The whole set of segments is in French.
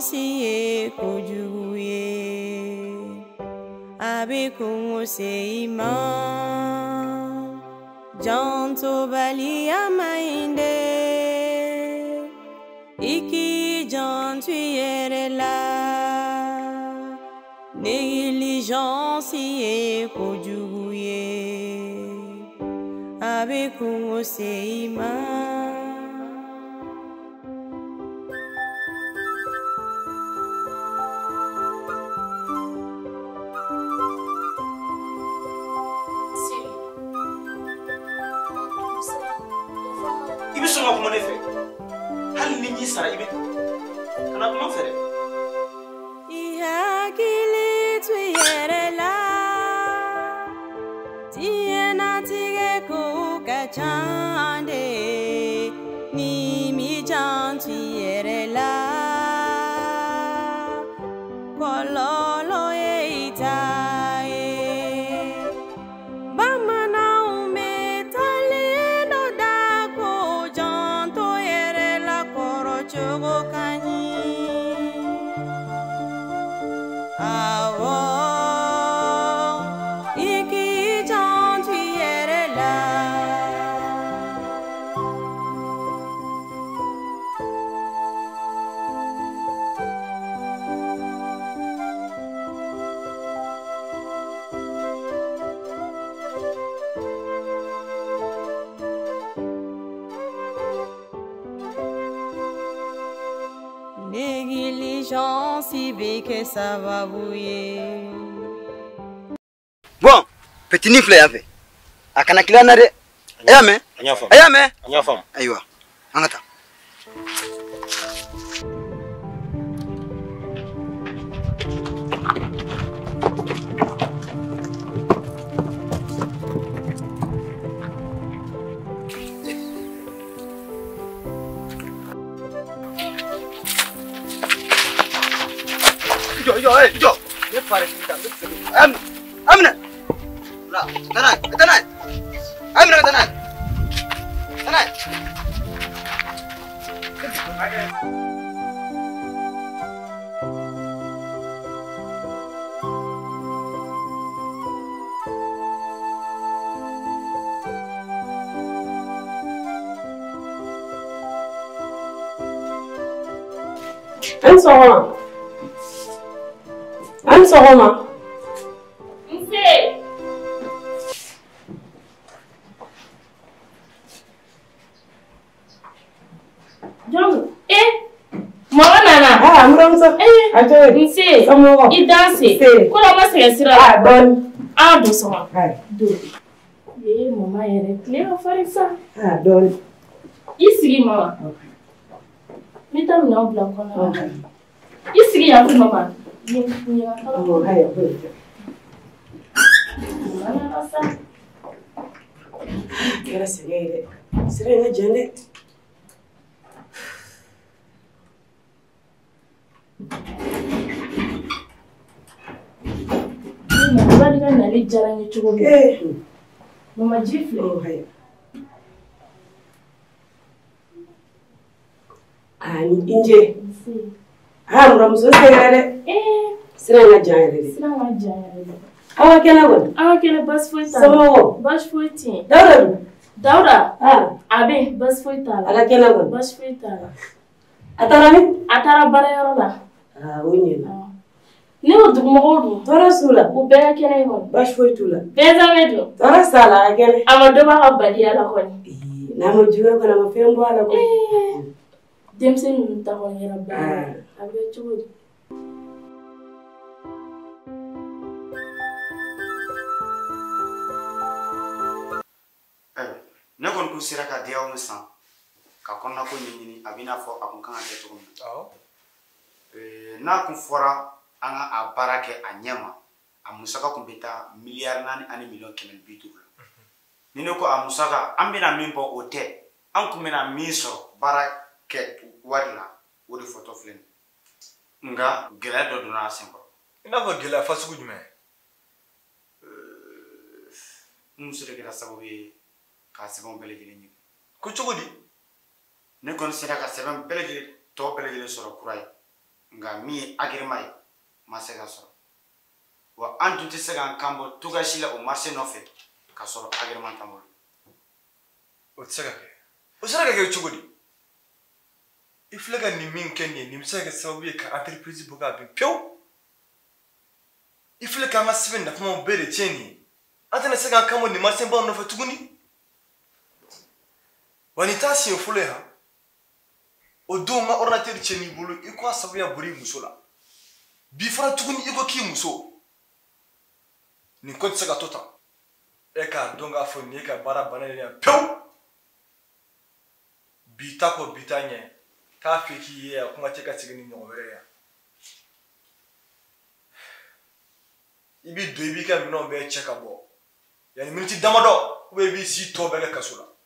si ye kojugu ye a bɛ kungo se I ma jantobaliya man ɲi dɛ I k'i janto I yɛrɛ la négligence ye kojugu ye a bɛ kungo se I ma. Ibi sɔn ka kuma ne fɛ hali ni ɲi sara Ibi kana kuma fɛ dɛ. I hakili to I yɛrɛ la diɲɛlatigɛ ko ka ca de ni mi janto I yɛrɛ la kɔlɔlɔ ye I ta ye bamananw bɛ talen dɔ da ko janto yɛrɛ la kɔrɔ cogo ka ɲi awɔ I k'i janto I yɛrɛ la négligence bɛ kɛ sababu ye. Bon, petit ni filɛ yan fɛ a kana kila na dɛ a y'a mɛn An y'a faamu. a y'a mɛn An y'a faamu. ayiwa an ka taa. Jɔ ne fari ti ta ne tɛ Amina la tanai Amina tanai An sɔgɔma. Nse. Jɔn mɔgɔ nana. N buramuso. A cogo di? Nse. Somɔgɔ. I danse. Nse. Ko la ma sɛgɛn sira la. Dɔɔni. Don sɔgɔma. Don. Mama yɛrɛ tile ka farin sa. Dɔɔni. I sigi mama. N bɛ taa minɛnw bila kɔnɔ. I sigi yan fɛ mama. Kɛra sɛgɛn ye dɛ. Sira in ka jan dɛ. Bari ka nali diyara n ye cogo min. Mama ji filɛ. Ni Inje. Buramuso sɛgɛrɛ dɛ. Sira in ka jan yɛrɛ de. Sira ka jan yɛrɛ de. Aw ka kɛnɛ kɔni. An ka kɛnɛ basi foyi t'a la. Somɔgɔ. Basi foyi tɛ yen. Dawuda dun? Dawuda. A bɛ yen basi foyi t'a la. A ka kɛnɛ kɔni. Basi foyi t'a la. A taara min? A taara baarayɔrɔ la. O ɲɛna. Ne y'o dugumɔgɔw dun. Tɔɔrɔ s'u la. U bɛɛ ka kɛnɛ in kɔni. Basi foyi t'u la. Bɛɛ zamɛ dun. Tɔɔrɔ s'a la a ka kɛnɛ. A ma dɔ b'a ka baliya la kɔni. N'a ma juguya kɔni a ma fɛn bɔ a la kɔni. Denmisɛnnin ninnu ta kɔni kɛra baara ye. A bɛ cogo di? ne kɔni tun sera ka diya aw san ka kɔnɔna ko ɲɛɲini a b'i n'a fɔ a kun kan ka kɛ cogo min na n'a kun fɔra an ka a baara kɛ a ɲɛ ma a musaka kun bɛ taa miliyari 4 ani miliyɔn 150 la ni ne ko a musaka an bɛna min bɔ o tɛ an kun bɛna min sɔrɔ baara kɛ wari la o de fɔtɔ filɛ nin nka gɛlɛya dɔ donna a sen kɔrɔ. I n'a fɔ gɛlɛya fasugu jumɛn? n muso de kɛra sababu ye k'a sɛbɛnw bɛɛ lajɛlen ɲini. Ko cogo di? ne kɔni sera ka sɛbɛn bɛɛ lajɛlen tɔ bɛɛ lajɛlen sɔrɔ kura ye nga mi agirma ye ma se ka sɔrɔ wa an tun tɛ se k'an kan bɔ tugasi la o marché nɔfɛ ka sɔrɔ agirma t'an bolo. O tɛ se ka kɛ. O sera ka kɛ cogo di? I filɛ ka nin min kɛ nin ye nin bɛ se ka kɛ sababu ye ka entreprise bɔ k'a bin pewu. I filɛ k'an ka sɛbɛn nafamaw bɛɛ de tiɲɛ nin ye. An tɛna se k'an kan bɔ nin marché baw nɔfɛ tuguni. Wa nin t'a siɲɛ fɔlɔ ye ha. O don n ka ordinateur tiɲɛn'i bolo i ko a sababuya bɔra i muso la. Bi fana tuguni i ko k'i muso. Nin ko tɛ se ka to tan. E k'a dɔn k'a fɔ nin ye ka baara bannen ye pewu. Bi ta ko bi ta ɲɛ k'a fɛ k'i ye a kuma tɛ ka segin ni ɲɔgɔn wɛrɛ ye. I b'i don i b'i ka minɛnw bɛɛ cɛ ka bɔ. Yani miniti damadɔ ou bien i b'i si tɔ bɛɛ kɛ kaso la.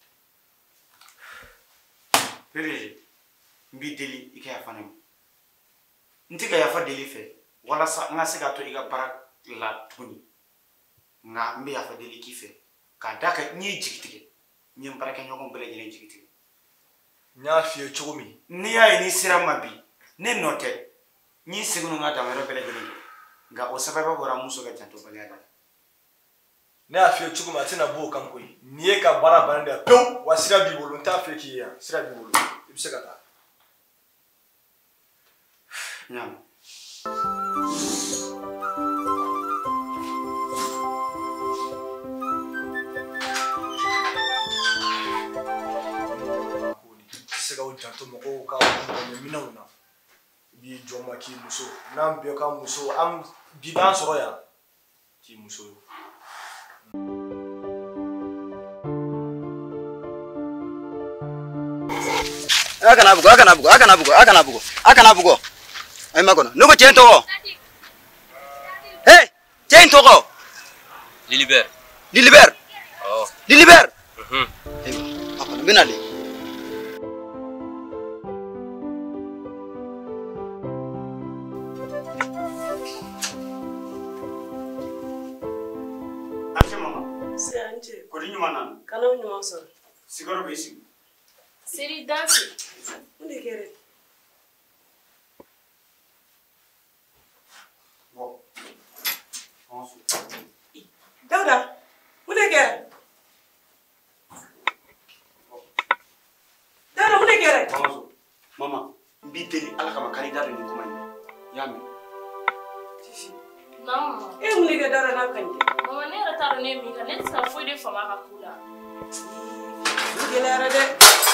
Pere n b'i deli i ka yafa ne ma. N tɛ ka yafa deli fɛ walasa n ka se k'a to i ka baara la tuguni. Nka n bɛ yafa deli k'i fɛ k'a d'a kan n ye jigi tigɛ n ye n baarakɛɲɔgɔn bɛɛ lajɛlen jigi tigɛ. N y'a f'i ye cogo min. N'i y'a ye ni sera ma bi ne nɔ tɛ n ye segin n ka danyɔrɔ bɛɛ lajɛlen kɛ nka o sababu bɔra muso ka jantobaliya la. Ne y'a f'i ye cogo min a tɛna bɔ o kan koyi. Nin ye ka baara bannen de ye pewu wa sira b'i bolo n t'a f'i k'i ye yan sira b'i bolo i bɛ se ka taa. Ɲaamu. Se ka o janto mɔgɔw ka minɛnw na i b'i jɔ n ma k'i muso n'an bɛɛ ka muso an bi b'an sɔrɔ yan k'i muso ye. A kana bugo. Ai makono. Ne ko cɛ in tɔgɔ. Hey, cɛ in tɔgɔ. Lilibert. Oh. Lilibert. Makono bina le. Ase mama. Se anje. Ko di ɲuman na. Kana ɲuman sɔrɔ. Sigaro bɛ sigi. Seri dansi. Mun de kɛra? Bon. Dawuda, mun de kɛra? Dawuda, mun de kɛra? Mama, n b'i deli ala kama k'ale da don nin kuma in na. I y'a mɛn? Non. E mun de kɛ Dawuda n'a ka nin kɛ? Maman ne yɛrɛ t'a dɔn ne ye min kɛ ne tɛ se ka foyi de faamu a ka ko la. Nin gɛlɛyara dɛ.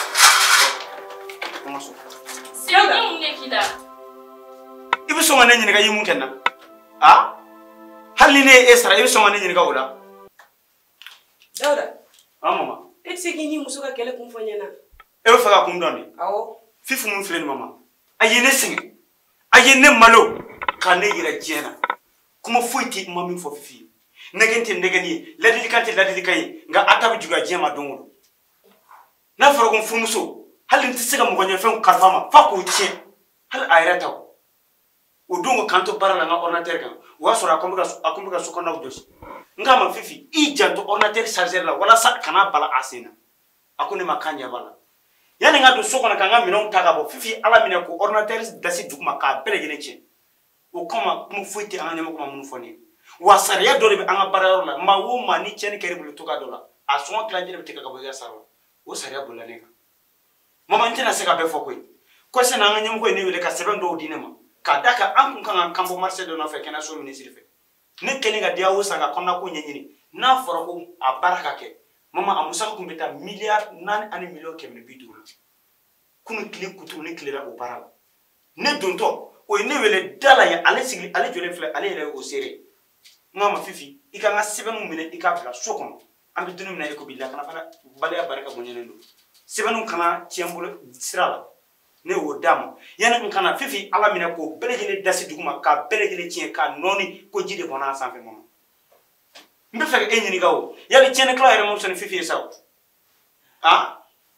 Seri ne mun de k'i la? I bɛ sɔn ka ne ɲininka i ye mun kɛ n na? Ah? Hali ni ne ye e sara i bɛ sɔn ka ne ɲininka o la? Dawuda. Ah mama. E tɛ se k'i ni muso ka kɛlɛ kun fɔ ɲɛna. E bɛ fɛ ka kun dɔn de? Awɔ. Fifi mun filɛ nin mama. A ye ne sɛgɛn. A ye ne malo ka ne yɛrɛ diɲɛ na. Kuma foyi tɛ ma min fɔ Fifi ye. Nɛgɛn tɛ nɛgɛnni ye, ladilikan tɛ ladilikan ye, nka a ta bɛ juguya diɲɛ ma don o don. N'a fɔra ko n furumuso hali n tɛ se ka mɔgɔ ɲɛfɛnw kalifa ma f'a k'o tiɲɛ hali a yɛrɛ ta o don ko k'an to baara la n ka ordinateur kan o y'a sɔrɔ a ko n bɛ ka sokɔnɔnaw jɔsi n k'a ma Fifi i janto ordinateur chargeur la walasa kana bala a sen na a ko ne ma k'a ɲɛ b'a la yanni n ka don so kɔnɔ ka n ka minɛnw ta ka bɔ Fifi ala minɛ ko ordinateur dasi duguma k'a bɛɛ lajɛlen tiɲɛ o kama kuma foyi tɛ an ka ɲɛmɔgɔ ma minnu fɔ ne ye wa sariya dɔ de bɛ an ka baarayɔrɔ la maa o maa ni tiɲɛni kɛra i bolo cogoya dɔ la a sɔngɔ tilancɛ de bɛ tigɛ ka bɔ i ka sara la o sariya bolila ne kan mama n tɛna se ka bɛɛ fɔ koyi ko sisan an ka ɲɛmɔgɔ ye ne wele ka sɛbɛn dɔw di ne ma k'a d'a kan an kun kan ka kan bɔ marché dɔ nɔfɛ kɛnɛyaso minisiri fɛ ne kɛlen ka diya o san ka kɔnɔna ko ɲɛɲini n'a fɔra ko a baara ka kɛ mama a musaka kun bɛ taa miliyari 4 ani miliyɔn 150 la kunun tile kuturu ne tilela o baara la ne dontɔ o ye ne wele da la yan ale jɔlen filɛ ale yɛrɛ ye o seere n k'a ma Fifi i ka n ka sɛbɛnniw minɛ i k'a bila so kɔnɔ an bɛ dumuni min na e ko bi lakana baliya barika bonyalen don sɛbɛnniw kana tiɲɛ n bolo sira la ne y'o d'a ma yanni n kana Fifi ala minɛ k'o bɛɛ lajɛlen dasi duguma k'a bɛɛ lajɛlen tiɲɛ k'a nɔɔni ko ji de bɔnna a sanfɛ mama n bɛ fɛ ka e ɲininka o yali tiɲɛnikɛlaw yɛrɛ ma sɔn ni Fifi ye sa o ah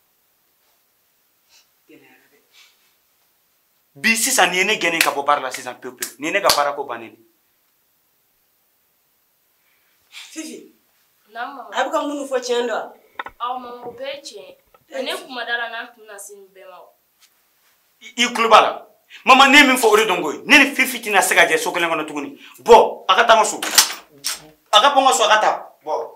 bi sisan nin ye ne gɛnnen ka bɔ baara la sisan pewu pewu nin ye ne ka baara ko bannen Fifi. Mama. A bɛ ka mun fɔ tiɲɛ dɔ wa? Awɔ mama o bɛɛ ye tiɲɛ ye. Ne kuma dara n'an tun na se nin bɛɛ ma o. I tulo b'a la Mama ne min fɔ o de dɔn koyi ne ni Fifi tɛna se ka jɛ so kelen kɔnɔ tuguni bɔ a ka taa n ka so a ka bɔ n ka so a ka taa bɔ.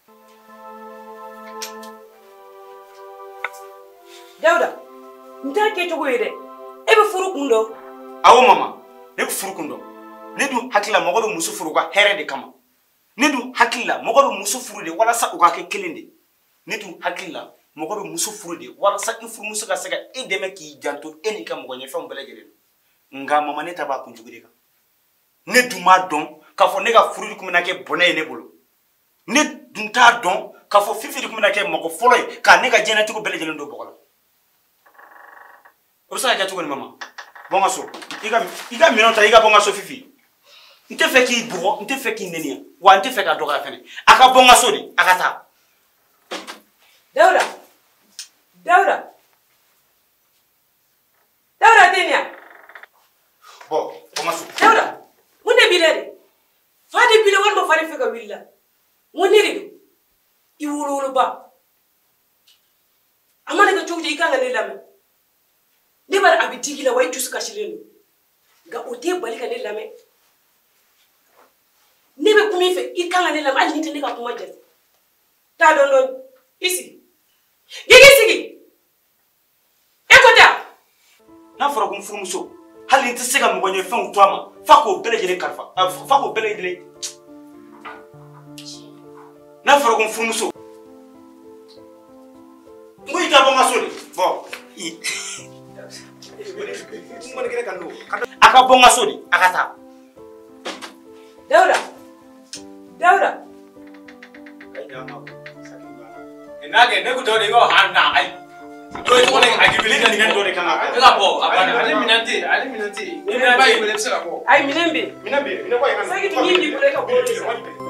Dawuda n t'a kɛ cogo ye dɛ e bɛ furu kun dɔn. Awɔ mama ne bɛ furu kun dɔn ne dun hakili la mɔgɔ bɛ muso furu ka hɛrɛ de kama ne dun hakili la mɔgɔ bɛ muso furu de walasa u ka kɛ kelen de ne dun hakili la mɔgɔ bɛ muso furu de walasa i furumuso ka se ka e dɛmɛ k'i janto e n'i ka mɔgɔ ɲɛfɛnw bɛɛ lajɛlen nka mama ne ta b'a kunjugu de kan ne dun m'a dɔn k'a fɔ ne ka furu de tun bɛna kɛ bɔnɛ ye ne bolo ne dun t'a dɔn k'a fɔ Fifi de tun bɛna kɛ mɔgɔ fɔlɔ ye k'a ne ka diɲɛlatigɛ bɛɛ lajɛlen don bɔgɔ la o bɛ se ka kɛ cogo di mama bɔ n ka so i ka minɛnw ta i ka bɔ n ka so Fifi n tɛ fɛ k'i bugɔ n tɛ fɛ k'i nɛniya wa n tɛ fɛ ka dɔgɔya fɛnɛ a ka bɔ n ka so de a ka taa. Dawuda tɛ nin bɔ n ka so. Dawuda mun de b'i la de fa de b'i la walima fa de fɛ ka wuli la mun ne de don i woloba a mana kɛ cogo i kan ka ne lamɛn ne b'a a bɛ digi la wa i dusu kasilen don nka o tɛ bali ka ne lamɛn ne bɛ kuma i fɛ i kan ka ne lamɛn hali ni tɛ ne ka kuma jate taa dɔn dɔɔni i sigi Gigi sigi e ko da n'a fɔra ko n furumuso hali n tɛ se ka mɔgɔ ɲɛfɛnw to a ma f'a k'o bɛɛ lajɛlen kalifa f'a k'o bɛɛ lajɛlen n'a fɔra ko n furumuso n ko i ka bɔ n ka so de bɔ a ka bɔ n ka so de a ka taa. Dawuda Nage ne ko dole ko hanna ai to to ne a gibili kan ngan dole kan ka bo ali minanti ni ba yi bele se ka bo ai minembe ko yan sagi ni bele ka bo